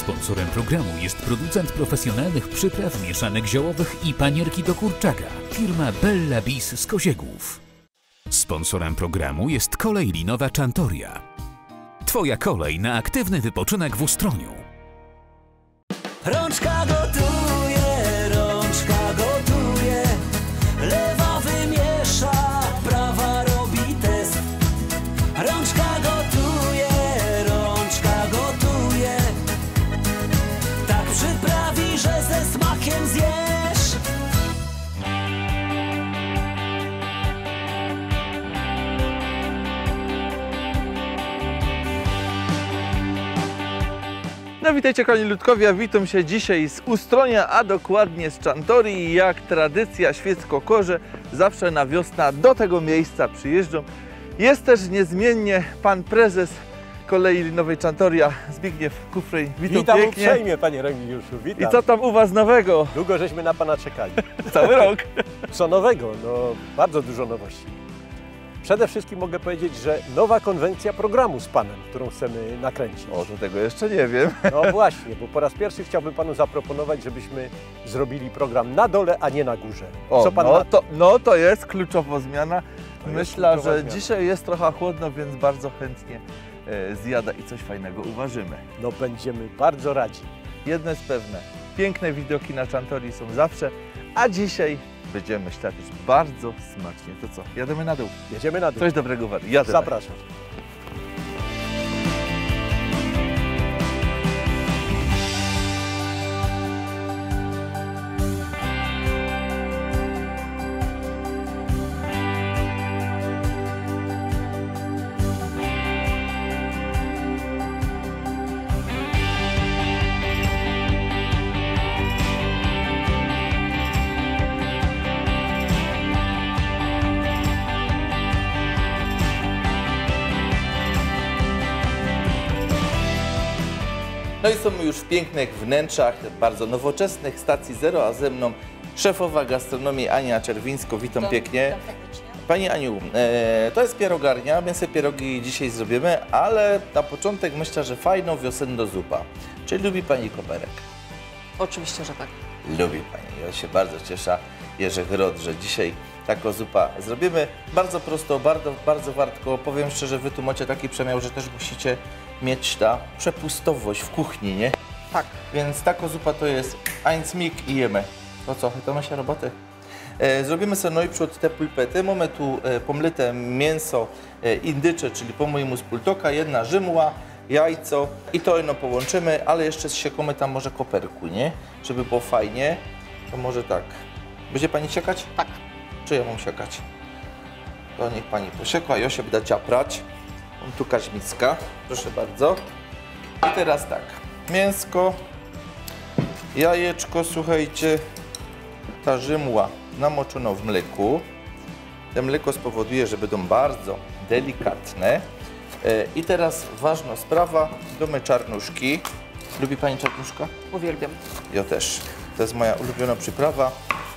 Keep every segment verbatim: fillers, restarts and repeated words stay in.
Sponsorem programu jest producent profesjonalnych przypraw mieszanek ziołowych i panierki do kurczaka, firma Bella Bis z Koziegłów. Sponsorem programu jest kolej linowa Chantoria. Twoja kolej na aktywny wypoczynek w Ustroniu. Rączka gotuje, rączka gotuje, lewa wymiesza, prawa robi test. Rączka gotuje, rączka gotuje, tak przyprawi, że ze smakiem zjesz. No witajcie kochani ludkowie, witam się dzisiaj z Ustronia, a dokładnie z Chantorii. Jak tradycja świecko-korze, zawsze na wiosnę do tego miejsca przyjeżdżą. Jest też niezmiennie pan prezes kolei linowej Chantoria, Zbigniew Kufrej. Witam, witam pięknie. uprzejmie, panie Remigiuszu, witam. I co tam u was nowego? Długo żeśmy na pana czekali. Cały rok. Co nowego? No, bardzo dużo nowości. Przede wszystkim mogę powiedzieć, że nowa konwencja programu z panem, którą chcemy nakręcić. O, do tego jeszcze nie wiem. No właśnie, bo po raz pierwszy chciałbym panu zaproponować, żebyśmy zrobili program na dole, a nie na górze. O, Co pan no, na... to, no to jest kluczowa zmiana. To Myślę, jest kluczowa że zmiana. dzisiaj jest trochę chłodno, więc bardzo chętnie e, zjada i coś fajnego uważymy. No będziemy bardzo radzi. Jedno jest pewne, piękne widoki na Chantorii są zawsze, a dzisiaj będziemy śledzić bardzo smacznie. To co, jademy na dół? Jedziemy na dół. Coś dobrego wady. Jademy. Zapraszam. No i są już w pięknych wnętrzach, bardzo nowoczesnych stacji Zero, a ze mną szefowa gastronomii Ania Czerwińsko. Witam Witam, pięknie. witam serdecznie. Pani Aniu, e, to jest pierogarnia, my sobie pierogi dzisiaj zrobimy, ale na początek myślę, że fajną wiosenną zupa. Czy lubi Pani koperek? Oczywiście, że tak. Lubi Pani. Ja się bardzo cieszę, Jerzy Grot, że dzisiaj taką zupa zrobimy. Bardzo prosto, bardzo, bardzo wartko. Powiem szczerze, Wy tu macie taki przemiał, że też musicie mieć ta przepustowość w kuchni, nie? Tak. Więc taka zupa to jest eins mig i jemy. To co, chytamy się roboty? E, zrobimy sobie najprzód te pulpety. Mamy tu e, pomlite mięso e, indycze, czyli po mojemu z pultoka, jedna rzymła, jajco i to jedno połączymy, ale jeszcze zsiekamy tam może koperku, nie? Żeby było fajnie. To może tak. Będzie Pani siekać? Tak. Czy ja mam siekać? To niech Pani posiekła, ja się będę ciaprać. Mam tu kaźmiska, proszę bardzo. I teraz tak, mięsko, jajeczko, słuchajcie, ta rzymła namoczona w mleku. To mleko spowoduje, że będą bardzo delikatne. I teraz ważna sprawa, damy czarnuszki. Lubi Pani czarnuszka? Uwielbiam. Ja też. To jest moja ulubiona przyprawa.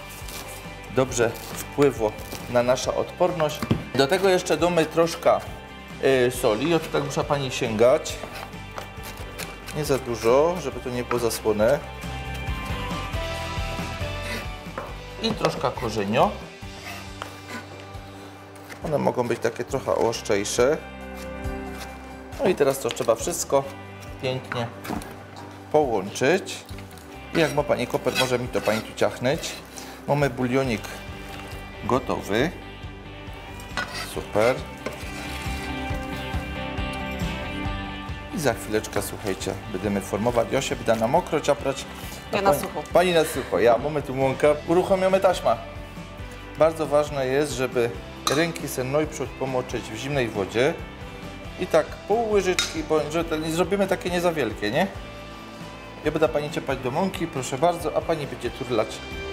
Dobrze wpływa na naszą odporność. Do tego jeszcze damy troszkę y, soli. Ja tutaj muszę Pani sięgać. Nie za dużo, żeby to nie było zasłone. I troszkę korzenio. One mogą być takie trochę ostrzejsze. No i teraz to trzeba wszystko pięknie połączyć. I jak ma Pani koper, może mi to Pani tu ciachnąć. Mamy bulionik gotowy. Super. I za chwileczkę, słuchajcie, będziemy formować. Ja się będę na mokro ciaprać. Ja na sucho. Pani na sucho. Ja, mamy tu mąkę. Uruchomiamy taśmę. Bardzo ważne jest, żeby ręki sobie najprzód pomoczyć w zimnej wodzie. I tak pół łyżeczki, bo że to nie zrobimy takie nie za wielkie, nie? Ja będę Pani ciepać do mąki, proszę bardzo, a Pani będzie turlać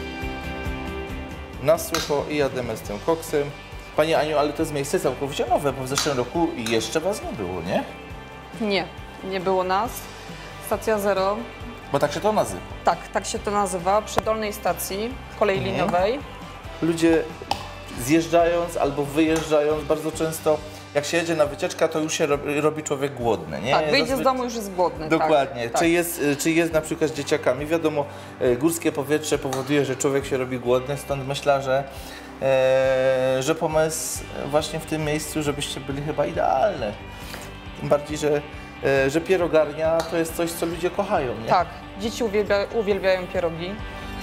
na sucho i jademy z tym koksem. Pani Aniu, ale to jest miejsce całkowicie nowe, bo w zeszłym roku jeszcze Was nie było, nie? Nie, nie było nas. Stacja Zero. Bo tak się to nazywa. Tak, tak się to nazywa. Przy dolnej stacji kolei linowej. Ludzie zjeżdżając albo wyjeżdżając bardzo często jak się jedzie na wycieczkę, to już się robi, robi człowiek głodny, nie? Tak, wyjdzie Zazwy... z domu już jest głodny. Dokładnie. Tak, czy, tak. Jest, czy jest na przykład z dzieciakami? Wiadomo, e, górskie powietrze powoduje, że człowiek się robi głodny, stąd myślę, że, e, że pomysł właśnie w tym miejscu, żebyście byli chyba idealny. Tym bardziej, że, e, że pierogarnia to jest coś, co ludzie kochają, nie? Tak, dzieci uwielbia, uwielbiają pierogi.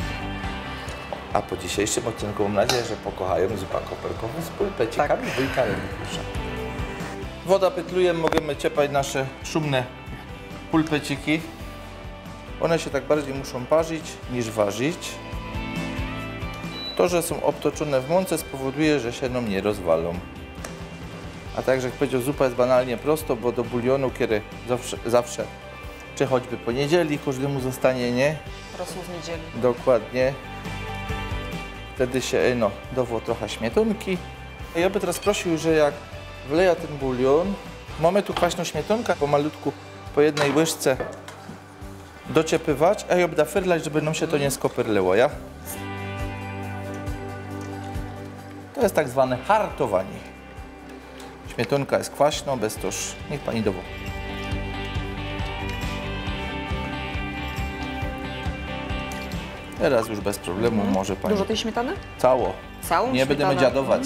A po dzisiejszym odcinku mam nadzieję, że pokochają zupa koperkową z pulpecikami Tak. wujka Remigiusza. Woda pytluje, możemy ciepać nasze szumne pulpeciki. One się tak bardziej muszą parzyć niż ważyć. To, że są obtoczone w mące, spowoduje, że się nam nie rozwalą. A także jak powiedział, zupa jest banalnie prosto, bo do bulionu, kiedy zawsze, zawsze czy choćby po niedzieli, każdemu zostanie, nie? Rosół z niedzieli. Dokładnie. Wtedy się no, dowo trochę śmietanki. Ja bym teraz prosił, że jak wleja ten bulion, mamy tu kwaśną śmietankę, pomalutku po jednej łyżce dociepywać, a ja będę fyrlać, żeby nam się to nie skopyrleło, ja? To jest tak zwane hartowanie. Śmietanka jest kwaśna, bez toż niech pani dowo. Teraz już bez problemu Mhm. może pani... Dużo tej śmietany? Cało. Całą Nie śmietanę? będziemy dziadować.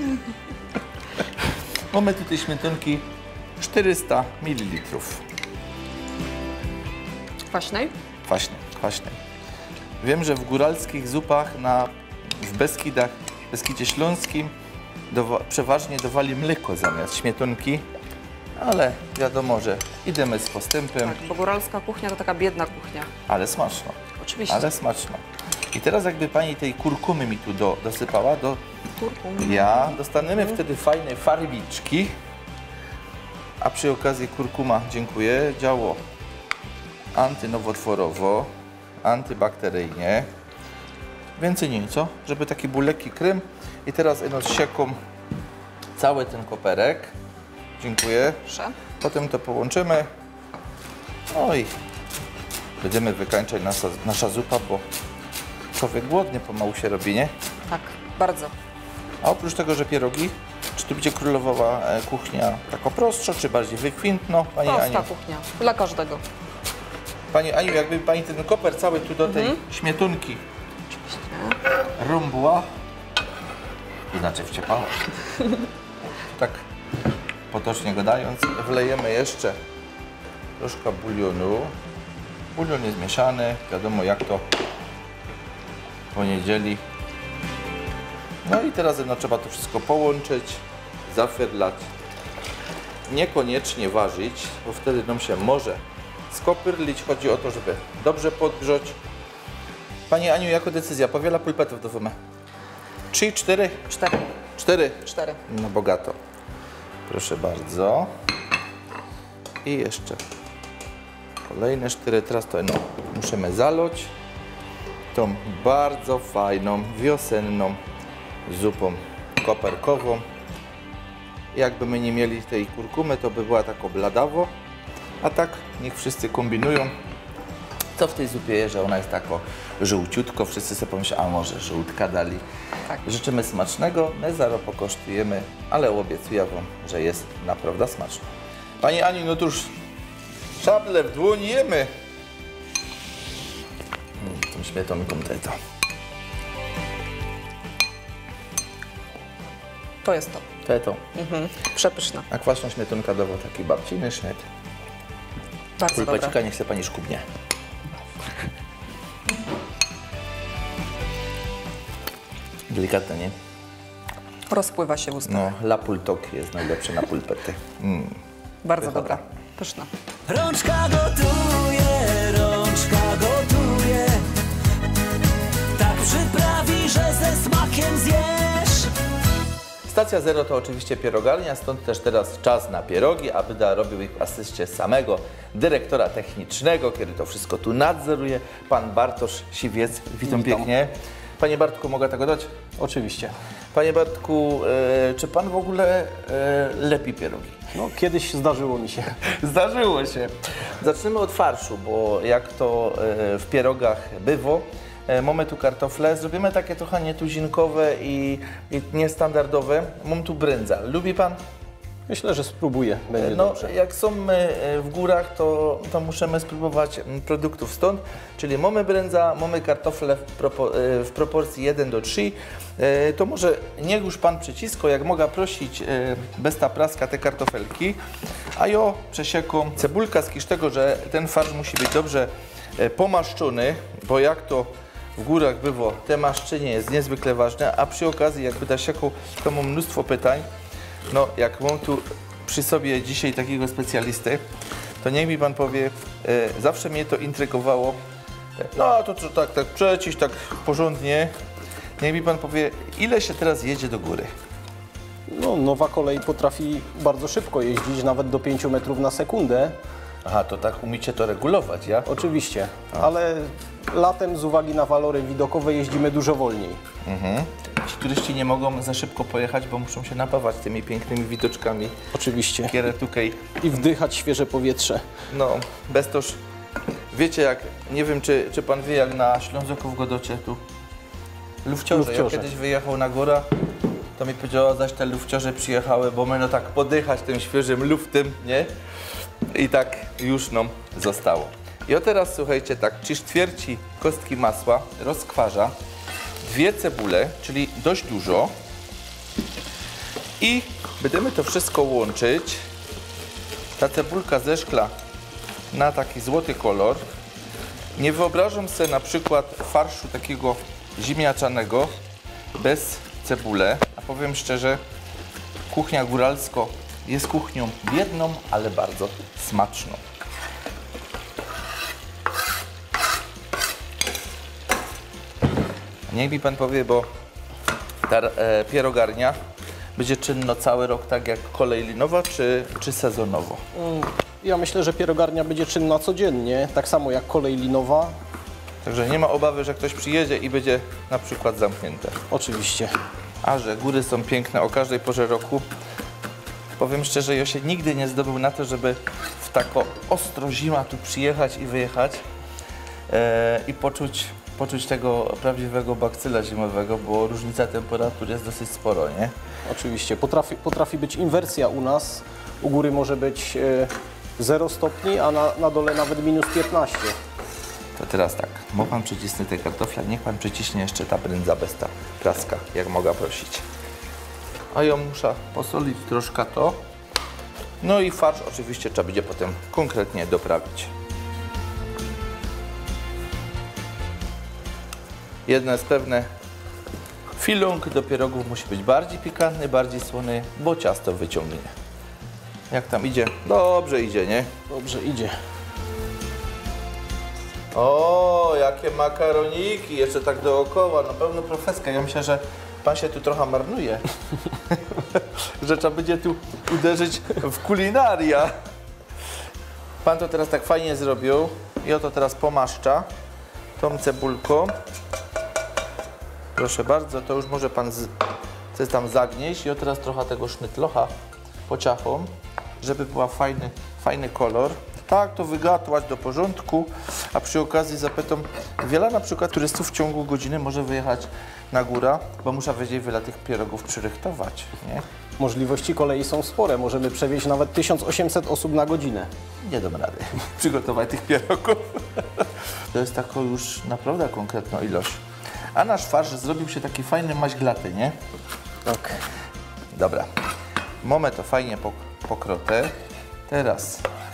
Mamy tutaj śmietanki czterysta mililitrów. Kwaśnej? Kwaśnej, kwaśnej. Wiem, że w góralskich zupach na, w Beskidach, w Beskidzie Śląskim dowa, przeważnie dawali mleko zamiast śmietanki, ale wiadomo, że idziemy z postępem, Tak, bo góralska kuchnia to taka biedna kuchnia. ale smaczno. Oczywiście. Ale smaczno. I teraz jakby pani tej kurkumy mi tu do, dosypała, do, Kurkum. ja, dostaniemy wtedy fajne farbiczki, a przy okazji kurkuma, dziękuję, działo antynowotworowo, antybakteryjnie, więcej nie, co? Żeby taki był lekki krem. I teraz no, sieką cały ten koperek, dziękuję, Proszę. potem to połączymy, no i będziemy wykańczać nasza, nasza zupa, bo człowiek głodny pomału się robi, nie? Tak, bardzo. A oprócz tego, że pierogi, czy tu będzie królowała e, kuchnia taka prostsza, czy bardziej wykwintno? Pani Prosta Aniu, kuchnia. Dla każdego. Pani Aniu, jakby pani ten koper cały tu do tej Mhm. śmietunki rąbła, inaczej wciepała. Tak potocznie gadając, wlejemy jeszcze troszkę bulionu. Bulion jest mieszany, wiadomo jak to po niedzieli. No i teraz no, trzeba to wszystko połączyć, zafyrlać. Niekoniecznie ważyć, bo wtedy nam się może skopyrlić. Chodzi o to, żeby dobrze podgrzać. Pani Aniu, jako decyzja, powiela pulpetów do wymy? Trzy, cztery? Cztery. Cztery? Cztery. No bogato. Proszę bardzo. I jeszcze kolejne cztery. Teraz to no, musimy zalać tą bardzo fajną, wiosenną zupą koperkową. Jakby my nie mieli tej kurkumy, to by była tak bladawo. A tak niech wszyscy kombinują, co w tej zupie jest, że ona jest tako żółciutko. Wszyscy sobie pomyślą, a może żółtka dali. Tak. Życzymy smacznego, my zaraz pokosztujemy, ale obiecuję wam, że jest naprawdę smaczne. Pani Aniu, no to już szable w dłoni jemy. Mm, tą śmietanką tutaj to. To jest to. To to. Mhm. Przepyszna. A kwaśna śmietanka dawał taki babciny sznyt. Bardzo dobra. Pulpecika niech se pani szkubnie. Delikatne, nie? Rozpływa się w ustach. No, la pultok jest najlepszy na pulpety. Mm. Bardzo pychota. dobra. Pyszna. Rączka gotuje, rączka gotuje. Tak przyprawi, że ze smakiem zjesz. Stacja Zero to oczywiście pierogarnia, stąd też teraz czas na pierogi, a będę robił ich w asyście samego dyrektora technicznego, kiedy to wszystko tu nadzoruje, pan Bartosz Siwiec. Witam, Witam. pięknie. Panie Bartku, mogę tego dać? Oczywiście. Panie Bartku, e, czy pan w ogóle e, lepi pierogi? No, kiedyś zdarzyło mi się. Zdarzyło się. Zaczniemy od farszu, bo jak to e, w pierogach bywo, e, mamy tu kartofle, zrobimy takie trochę nietuzinkowe i, i niestandardowe. Mam tu brędza. Lubi pan? Myślę, że spróbuję, będzie No, dobrze. jak są my w górach, to, to musimy spróbować produktów stąd, czyli mamy brędza, mamy kartofle w, propo, w proporcji jeden do trzech. To może niech już Pan przycisko, jak mogę prosić bez ta praska te kartofelki, a ja przesieką cebulka z tego, że ten farsz musi być dobrze pomaszczony, bo jak to w górach bywa, te maszczenie jest niezwykle ważne, a przy okazji jakby da sieką, to mam mnóstwo pytań. No, jak mam tu przy sobie dzisiaj takiego specjalisty, to niech mi Pan powie, e, zawsze mnie to intrygowało, no a to, to tak, tak przeciś, tak porządnie, niech mi Pan powie, ile się teraz jedzie do góry? No, nowa kolej potrafi bardzo szybko jeździć, nawet do pięciu metrów na sekundę. Aha, to tak umiecie to regulować, ja? Oczywiście, ale latem z uwagi na walory widokowe jeździmy dużo wolniej. Mhm. Ci turyści nie mogą za szybko pojechać, bo muszą się napawać tymi pięknymi widoczkami. Oczywiście. Kierę tutaj. I wdychać świeże powietrze. No, bez toż, wiecie jak, nie wiem czy, czy Pan wie, jak na Ślązoku w Godocie tu lufciorze, Lufciorze. ja kiedyś wyjechał na górę, to mi powiedziała, zaś te lufciorze przyjechały, bo my no tak podychać tym świeżym luftem, nie? I tak już nam zostało. I o teraz słuchajcie, tak, trzy ćwierci kostki masła rozkwarza, dwie cebule, czyli dość dużo i będziemy to wszystko łączyć. Ta cebulka zeszkla na taki złoty kolor. Nie wyobrażam sobie na przykład farszu takiego ziemniaczanego bez cebule, a powiem szczerze, kuchnia góralsko jest kuchnią biedną, ale bardzo smaczną. Niech mi Pan powie, bo ta e, pierogarnia będzie czynna cały rok, tak jak kolej linowa, czy, czy sezonowo? Ja myślę, że pierogarnia będzie czynna codziennie, tak samo jak kolej linowa. Także nie ma obawy, że ktoś przyjedzie i będzie na przykład zamknięte. Oczywiście. A że góry są piękne o każdej porze roku, powiem szczerze, ja się nigdy nie zdobył na to, żeby w tako ostro zima tu przyjechać i wyjechać e, i poczuć, poczuć tego prawdziwego bakcyla zimowego, bo różnica temperatur jest dosyć sporo, nie? Oczywiście. Potrafi, potrafi być inwersja u nas. U góry może być e, zero stopni, a na, na dole nawet minus piętnaście. To teraz tak, mo Pan przycisnę te kartofle, niech Pan przyciśnie jeszcze ta brędza bez ta praska, jak mogę prosić. A ja muszę posolić troszkę to. No i farsz oczywiście trzeba będzie potem konkretnie doprawić. Jedno jest pewne, filung do pierogów musi być bardziej pikantny, bardziej słony, bo ciasto wyciągnie. Jak tam idzie? Dobrze idzie, nie? Dobrze idzie. O, jakie makaroniki, jeszcze tak dookoła, na pewno profeska. Ja myślę, że Pan się tu trochę marnuje, że trzeba będzie tu uderzyć w kulinaria. Pan to teraz tak fajnie zrobił i oto teraz pomaszcza tą cebulką. Proszę bardzo, to już może Pan z, chce tam zagnieść i o teraz trochę tego sznytlocha pociachą, żeby była fajny, fajny kolor. Tak, to wygatłać do porządku, a przy okazji zapytam, wiele na przykład turystów w ciągu godziny może wyjechać na górę, bo muszę wiedzieć, wiele tych pierogów przyrychtować, nie? Możliwości kolei są spore. Możemy przewieźć nawet tysiąc osiemset osób na godzinę. Nie dam rady przygotować tych pierogów. To jest taka już naprawdę konkretna ilość. A nasz farsz zrobił się taki fajny maźglaty, nie? Tak. Dobra. Mamy to fajnie pokrotę. Teraz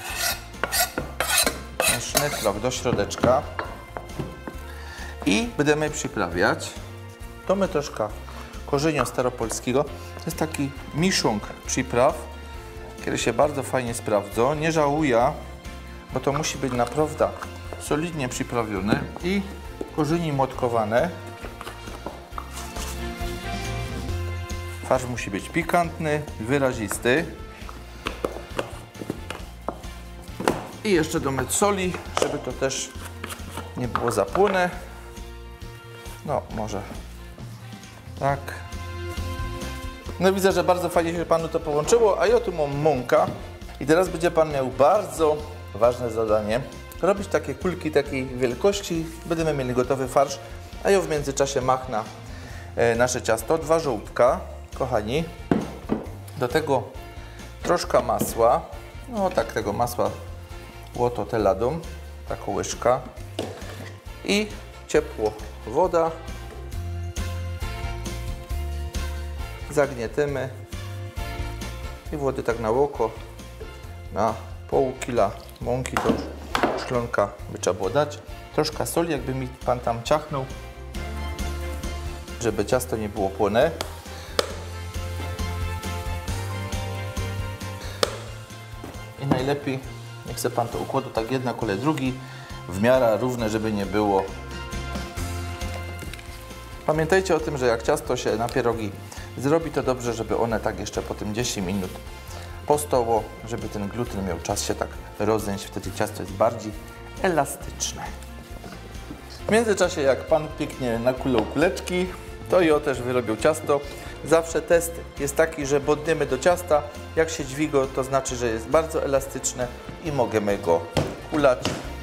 ten sznytloch do środeczka i będziemy przyprawiać. To my troszkę korzenia staropolskiego. To jest taki miszung przypraw, który się bardzo fajnie sprawdza. Nie żałuję, bo to musi być naprawdę solidnie przyprawione i korzenie młotkowane. Farsz musi być pikantny, wyrazisty. I jeszcze domek soli, żeby to też nie było zapłone. No, może tak. No widzę, że bardzo fajnie się Panu to połączyło, a ja tu mam mąka. I teraz będzie Pan miał bardzo ważne zadanie. Robić takie kulki takiej wielkości. Będziemy mieli gotowy farsz, a ja w międzyczasie machnę nasze ciasto. Dwa żołódka, kochani. Do tego troszkę masła, no tak tego masła łoto teladą, taką łyżka i ciepło woda. Zagnietemy i wody tak na oko, na pół kila mąki to szklonka by trzeba było dać. Troszkę soli, jakby mi pan tam ciachnął, żeby ciasto nie było płonne. I najlepiej niech se pan to układa tak jedna kolej drugi, w miarę równe, żeby nie było. Pamiętajcie o tym, że jak ciasto się na pierogi zrobi, to dobrze, żeby one tak jeszcze po tym dziesięć minut postoło, żeby ten gluten miał czas się tak rozejść, wtedy ciasto jest bardziej elastyczne. W międzyczasie, jak pan pięknie nakulał kuleczki, to i o też wyrobił ciasto. Zawsze test jest taki, że bodniemy do ciasta, jak się dźwiga, to znaczy, że jest bardzo elastyczne i możemy go kulać.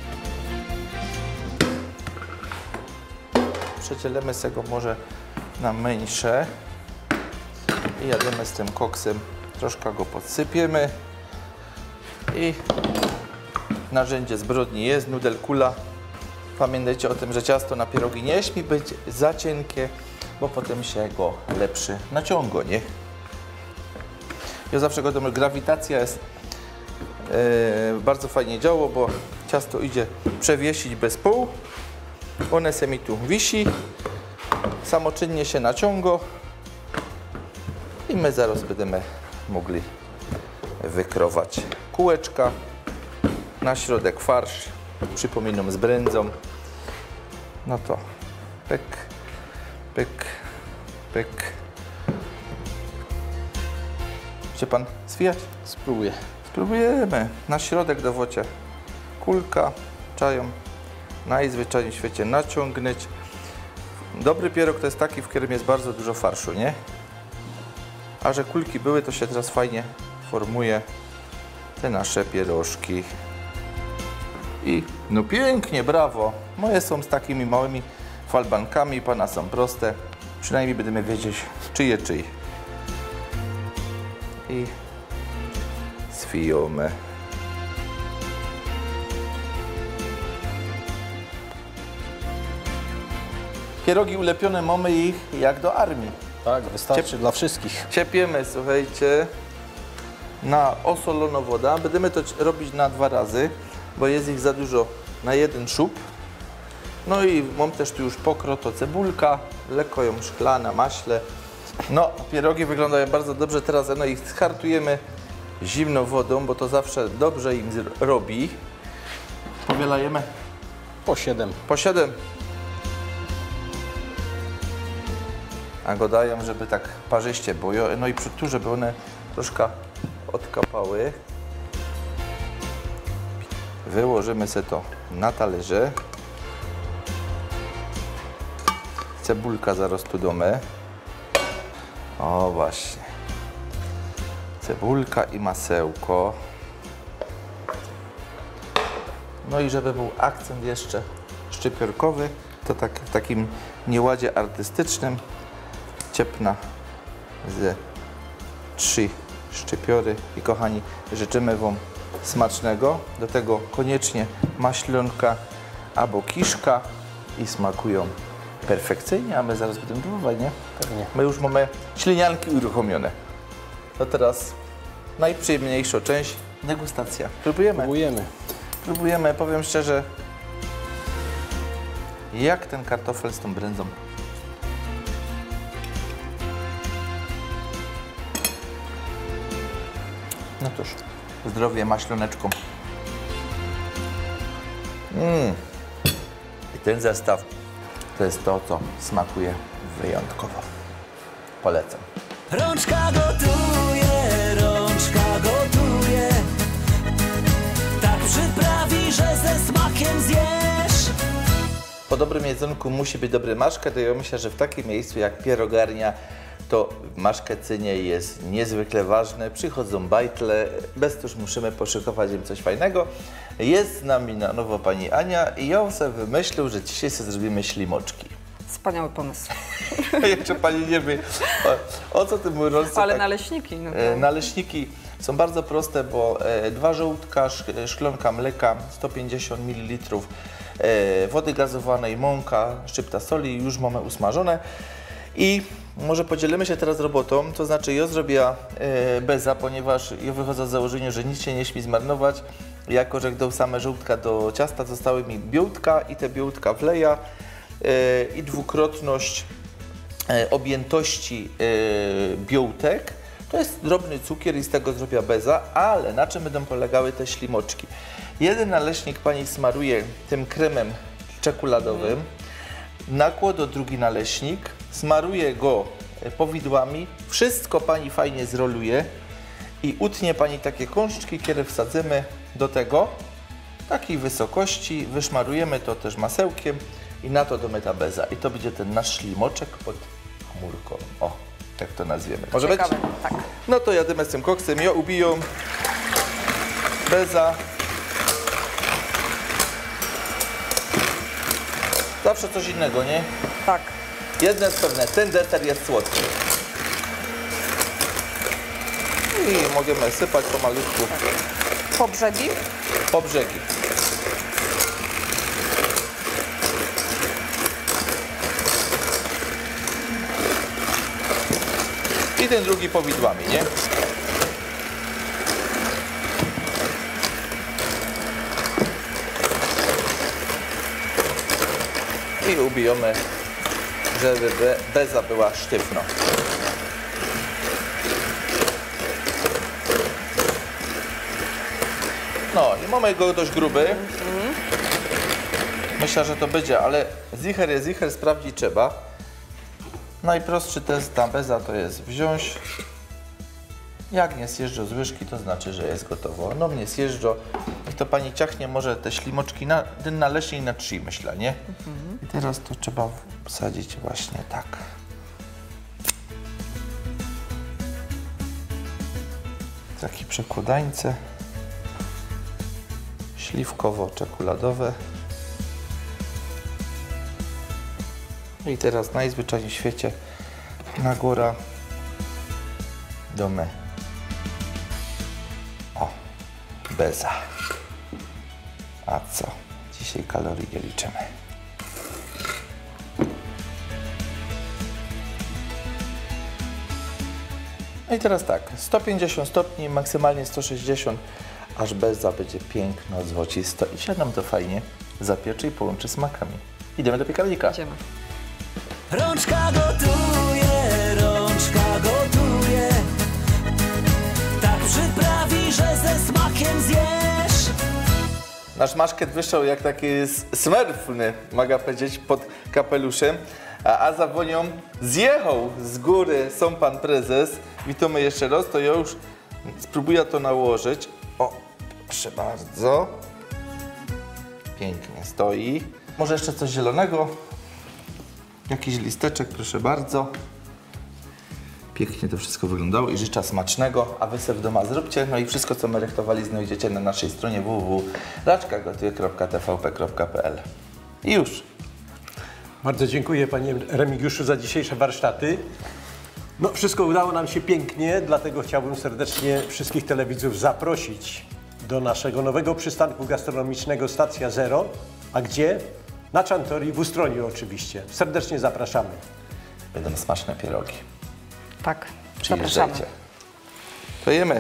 Przecielemy sobie go może na mniejsze i jademy z tym koksem. Troszkę go podsypiemy i narzędzie zbrodni jest, nudel kula. Pamiętajcie o tym, że ciasto na pierogi nie śmi być za cienkie, bo potem się go lepszy naciąga, nie? Ja zawsze go grawitacja jest yy, bardzo fajnie działo, bo ciasto idzie przewiesić bez pół. One se mi tu wisi, samoczynnie się naciąga i my zaraz będziemy mogli wykrować kółeczka. Na środek farsz, przypominam, z brędzą. No to pyk, pyk, pyk. Chce pan zwijać? Spróbuję. Spróbujemy. Na środek dawacie kulka, czają najzwyczajniej w świecie naciągnąć. Dobry pierog to jest taki, w którym jest bardzo dużo farszu, nie? A że kulki były, to się teraz fajnie formuje te nasze pierożki. I no pięknie, brawo. Moje są z takimi małymi falbankami, pana są proste. Przynajmniej będziemy wiedzieć, czyje czyj. I zwijamy. Pierogi ulepione mamy ich jak do armii. Tak, wystarczy Ciep- dla wszystkich. Ciepiemy, słuchajcie, na osoloną wodę. Będziemy to robić na dwa razy, bo jest ich za dużo na jeden szub. No i mam też tu już pokroto cebulka, lekko ją szkla na maśle. No, pierogi wyglądają bardzo dobrze. Teraz no, ich schartujemy zimną wodą, bo to zawsze dobrze im robi. Powielajemy Po siedem. po siedem. A go daję, żeby tak parzyście było. No i przy tu, żeby one troszkę odkapały. Wyłożymy sobie to na talerze. Cebulka zaraz tu domy. O właśnie. Cebulka i masełko. No i żeby był akcent jeszcze szczypiorkowy, to tak w takim nieładzie artystycznym ciepna ze trzy szczypiory. I kochani, życzymy wam smacznego. Do tego koniecznie maślionka albo kiszka i smakują perfekcyjnie, a my zaraz będziemy próbować, nie? Pewnie. My już mamy ślinianki uruchomione. To teraz najprzyjemniejsza część, degustacja. Próbujemy. Próbujemy. Próbujemy, powiem szczerze, jak ten kartofel z tą brędzą. No cóż, zdrowie maśloneczką. Mm. I ten zestaw to jest to, co smakuje wyjątkowo. Polecam. Rączka gotuje, rączka gotuje. Tak przyprawi, że ze smakiem zjesz. Po dobrym jedzonku musi być dobry maszket, to ja myślę, że w takim miejscu jak pierogarnia to maszkecenie jest niezwykle ważne. Przychodzą bajtle, bez tuż musimy poszykować im coś fajnego. Jest z nami na nowo pani Ania i ja sobie wymyślił, że dzisiaj sobie zrobimy ślimoczki. Wspaniały pomysł. Jeszcze pani nie wie, o, o co ty mu rozdze, Ale tak, naleśniki. No to... e, naleśniki Są bardzo proste, bo e, dwa żołądka, szklanka mleka, sto pięćdziesiąt mililitrów e, wody gazowanej, mąka, szczypta soli, już mamy usmażone. I może podzielimy się teraz robotą, to znaczy ja zrobię e, beza, ponieważ ja wychodzę z założenia, że nic się nie śmi zmarnować. Jako że dał same żółtka do ciasta, zostały mi białka i te białka wleja e, i dwukrotność e, objętości e, białtek. To jest drobny cukier i z tego zrobię beza, ale na czym będą polegały te ślimoczki? Jeden naleśnik pani smaruje tym kremem czekoladowym, mm. nakłada drugi naleśnik, smaruje go powidłami, wszystko pani fajnie zroluje i utnie pani takie kączki, które wsadzimy do tego, takiej wysokości, wyszmarujemy to też masełkiem i na to domy ta beza. I to będzie ten nasz ślimoczek pod chmurką. O, tak to nazwiemy. Może być? Tak. No to jadymy z tym koksem, ja ubiję beza. Zawsze coś innego, nie? Tak. Jedno jest pewne, ten deser jest słodki. I możemy sypać pomalutku. Po brzegi? Po brzegi. I ten drugi powidłami, nie? I ubijemy, żeby beza była sztywno. No i mamy go dość gruby. Mm-hmm. Myślę, że to będzie, ale zicher jest zicher, sprawdzić trzeba. Najprostszy test na beza to jest wziąć. Jak nie zjeżdżą z łyżki, to znaczy, że jest gotowo. No mnie zjeżdżą. Niech to pani ciachnie może te ślimoczki na ten naleśnik na trzy, myślę, nie? Mm-hmm. I teraz to trzeba wsadzić właśnie tak. Takie przekładańce. Śliwkowo-czekoladowe. I teraz najzwyczajniej w świecie na górę domy. O, beza. A co? Dzisiaj kalorii nie liczymy. No i teraz tak, sto pięćdziesiąt stopni, maksymalnie sto sześćdziesiąt, aż beza będzie piękno, złocisto i się nam to fajnie zapieczy i połączy smakami. Idziemy do piekarnika. Idziemy. Rączka gotuje, rączka gotuje, tak przyprawi, że ze smakiem zjesz. Nasz maszket wyszedł jak taki smerfny, mogę powiedzieć, pod kapeluszem, a, a za wonią zjechał z góry są pan prezes. Witamy jeszcze raz, to ja już spróbuję to nałożyć. O, proszę bardzo. Pięknie stoi. Może jeszcze coś zielonego. Jakiś listeczek, proszę bardzo. Pięknie to wszystko wyglądało i życzę smacznego, a wy sobie w domu zróbcie. No i wszystko, co my rechtowali, znajdziecie na naszej stronie w w w kropka raczka gotuje kropka t v p kropka p l. I już. Bardzo dziękuję panie Remigiuszu za dzisiejsze warsztaty. No, wszystko udało nam się pięknie, dlatego chciałbym serdecznie wszystkich telewidzów zaprosić do naszego nowego przystanku gastronomicznego Stacja Zero. A gdzie? Na Czantorii, w Ustroniu oczywiście. Serdecznie zapraszamy. Będą smaczne pierogi. Tak, zapraszamy. To jemy.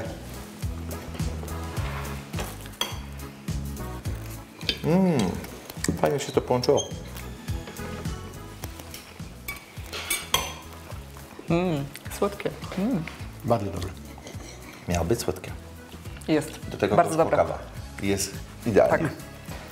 Mmm, fajnie się to połączyło. Mmm, słodkie. Mm. Bardzo dobre. Miało być słodkie. Jest. Do tego bardzo dobra kawa. Jest idealnie. Tak.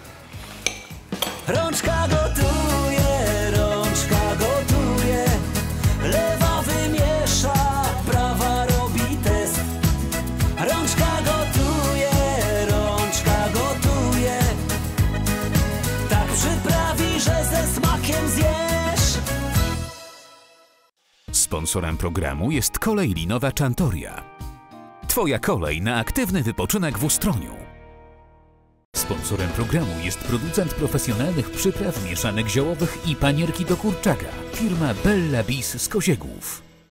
Rączka gotuje, rączka gotuje, lewa wymiesza, prawa robi test. Rączka gotuje, rączka gotuje, tak przyprawi, że ze smakiem zjesz. Sponsorem programu jest kolej linowa Czantoria. Twoja kolej na aktywny wypoczynek w Ustroniu. Sponsorem programu jest producent profesjonalnych przypraw mieszanek ziołowych i panierki do kurczaka, firma Bella Bis z Koziegów.